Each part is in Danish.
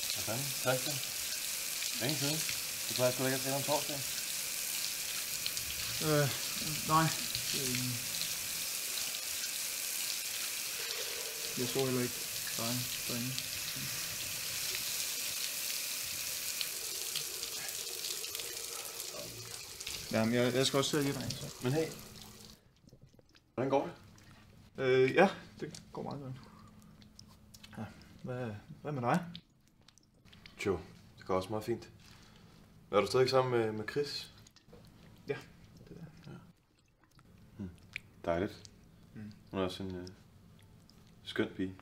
Hvad fanden? Christian? Længe siden. Du plejer sgu ikke at tale om torsdag. Nej. Jeg så heller ikke dig derinde. Jamen, jeg skal også sidde lige derinde, så. Men hey, hvordan går det? Ja, det går meget godt. Ja, hvad med dig? Jo, det går også meget fint. Er du stadig sammen med Chris? Ja, det er. Ja. Dejligt. Hun er også en skøn pige.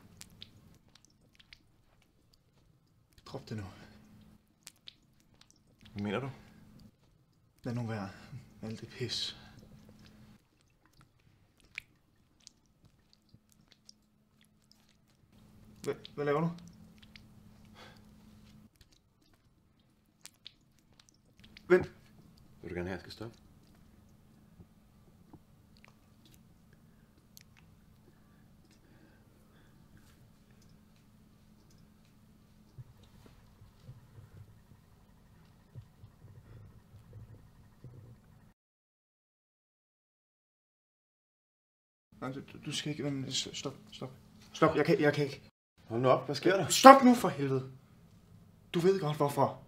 Drop det nu. Hvad mener du? Lad nu være med alt det pis. Hvad laver du? Vent. Vil du gerne have, at jeg skal stoppe? Nej, du skal ikke... Men stop, jeg kan ikke. Hold nu op, hvad sker der? Stop nu for helvede. Du ved godt hvorfor.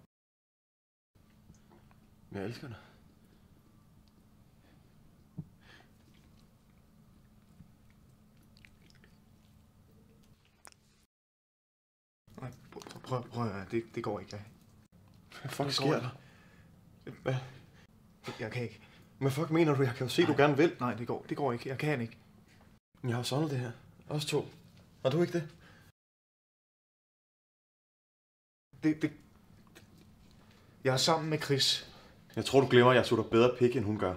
Jeg elsker dig. Nej, prøv. Det går ikke. Hvad fuck sker der? Hvad? Jeg kan ikke. Hvad fuck mener du? Jeg kan jo se, du gerne vil. Nej, det går ikke. Jeg kan ikke. Jeg har savnet det her. Os to. Har du ikke det? Jeg er sammen med Chris. Jeg tror, du glemmer, at jeg så dig bedre pik, end hun gør.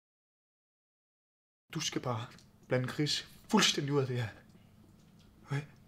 Du skal bare blande Chris fuldstændig ud af det her. Okay?